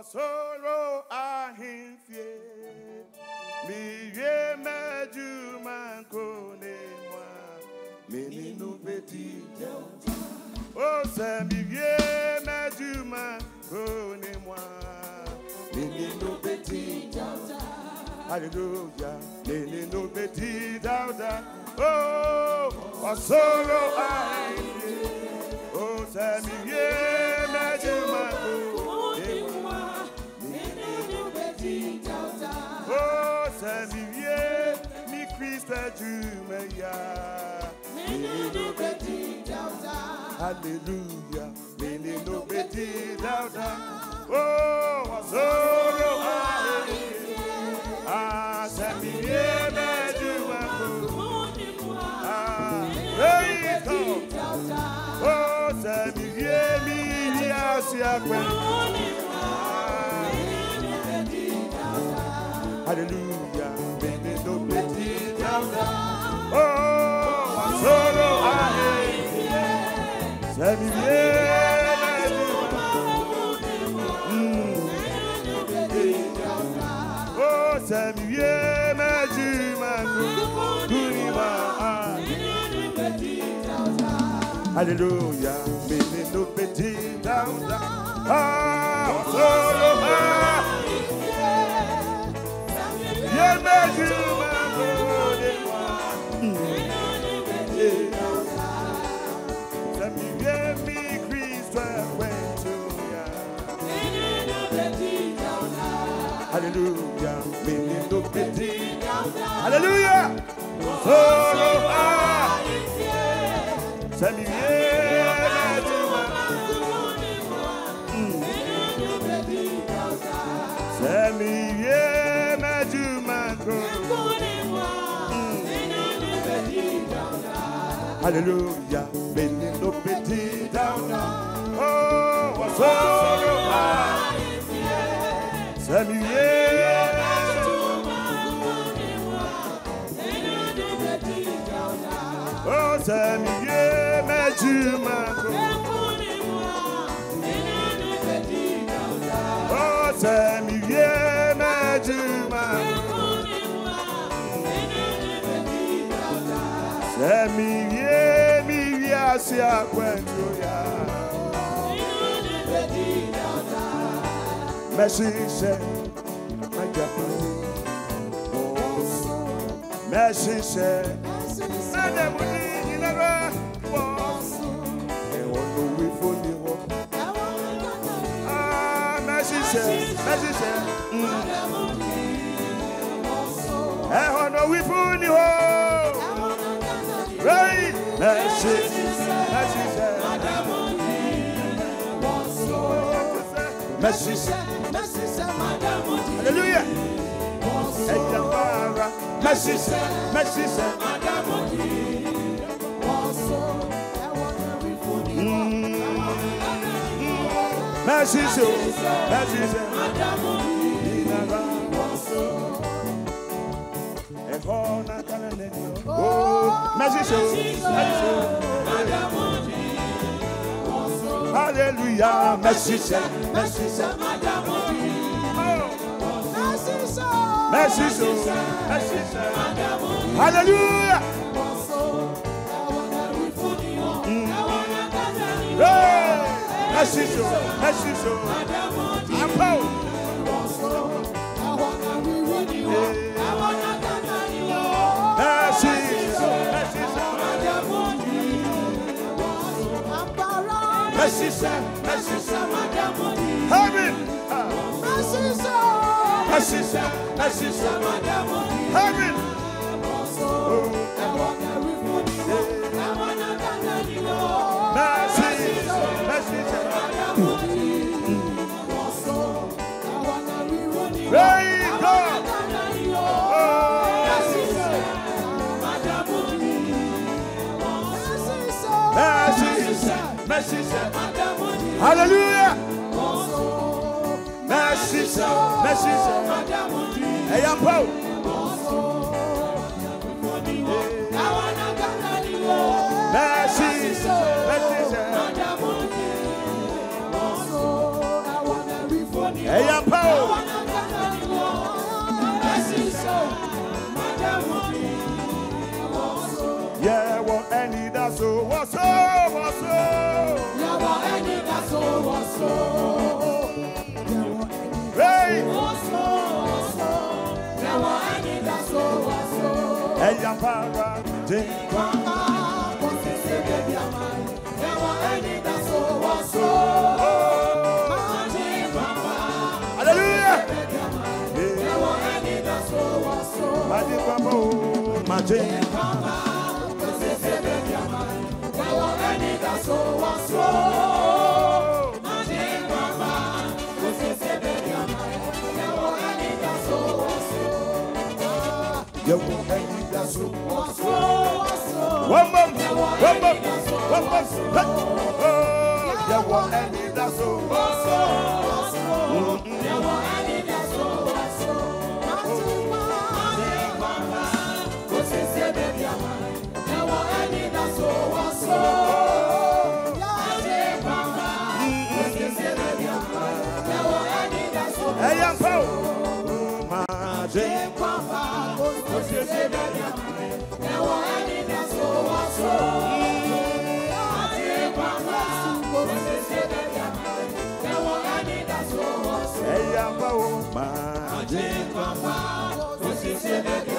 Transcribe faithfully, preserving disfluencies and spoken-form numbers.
Osoro ahimfie mi ye meju man kone moi meni no beti o se mi ye meju man kone moi meni no beti hallelujah meni no beti dauda oh osoro ahimfie o se mi ye meju man oh, Savier, mi Christ Jumeya. Hallelujah, mene no beti dauda. Oh, sorrow ah, Savier, me Jumeya. Ah, praise God. Oh, Savier, mi Yasia Gwen. Hallelujah, baby, no pity down. Oh, solo I send me oh, send me hallelujah, baby, no pity down. Oh, solo I yeah, me hallelujah, me no pity. Hallelujah. Solo I send me send me hallelujah, many no pity down. Oh, what's all I send me oh, send me oh, send me Send me, yeah, me, yes, yeah, when you are. Message, my Japanese. Message, and I would need you never was. And what do we for you? Ah, message, message, and what do we for you? Right, message, message, message, message, hallelujah. Message, message, message, message, oh, message, hallelujah, message, message, message, message, hallelujah. Message, message, Message, message, heaven, message, message, message, heaven. Praise God. Message, hallelujah. Message, message, hey, I'm Paul. Message, message, hey, I'm was so, was so. Yawa eni da so was so. Hey, Was so was so. Yawa eni da so was so. hey, ya para, je. Mama, kosi se baby amai. Yawa eni da so was so. Hallelujah. Yawa eni da so was so. Maji papa, maji. Mama, kosi se baby amai. Yawa eni da so was so. You will make that so. One more, one more, one more. Oh, you will make that so. Hey, young Paul. Magic. Hey, I'm a woman.